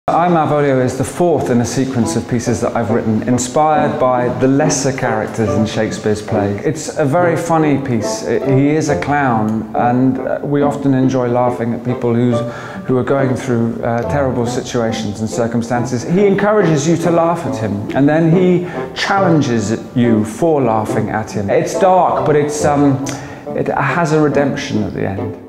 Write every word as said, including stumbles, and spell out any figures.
I, Malvolio is the fourth in a sequence of pieces that I've written, inspired by the lesser characters in Shakespeare's play. It's a very funny piece. He is a clown, and we often enjoy laughing at people who's, who are going through uh, terrible situations and circumstances. He encourages you to laugh at him, and then he challenges you for laughing at him. It's dark, but it's, um, it has a redemption at the end.